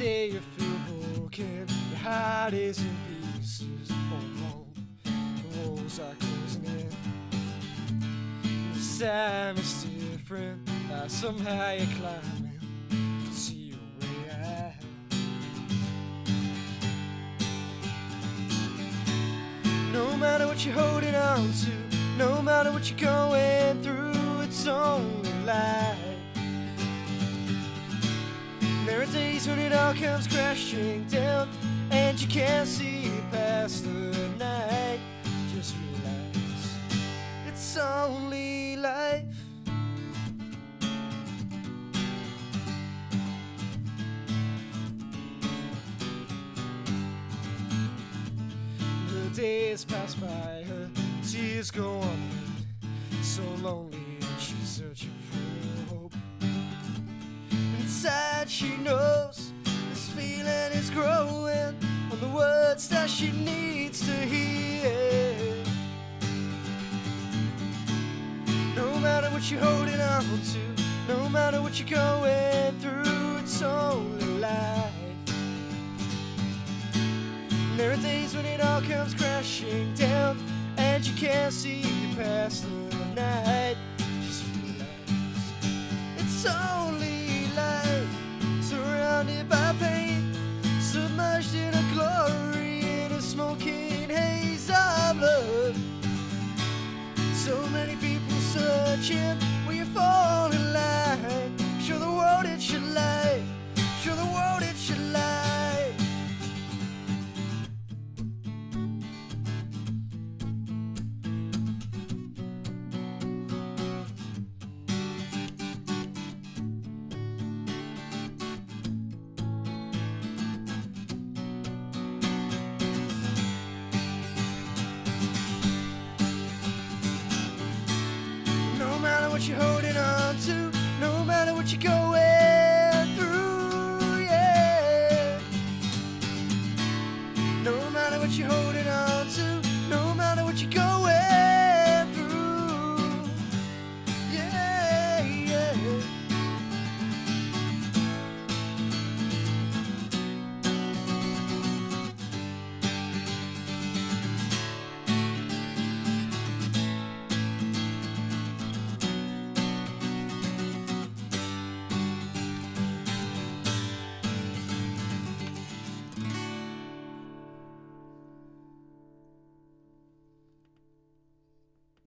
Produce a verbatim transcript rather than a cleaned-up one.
day you feel broken, your heart is in pieces. Oh no, the walls are closing in. This time is different, now somehow you're climbing to see your way out. No matter what you're holding on to, no matter what you're going through, it's only life. There are days when it all comes crashing down and you can't see past the night. Just relax, it's only life. The days pass by, her tears go on, so lonely and she's searching for hope. Inside she knows this feeling is growing on the words that she needs to hear. No matter what you're holding on to, no matter what you're going through, it's only life. There are days when it all comes crashing down and you can't see past the night. Just relax, it's only life. Surrounded by pain, submerged in a glory, in a smoking haze of love. So many people searching, will you fall in line? Show the world it's your life, show the world it's your life. No matter what you're holding on to, no matter what you're going through, yeah. No matter what you're holding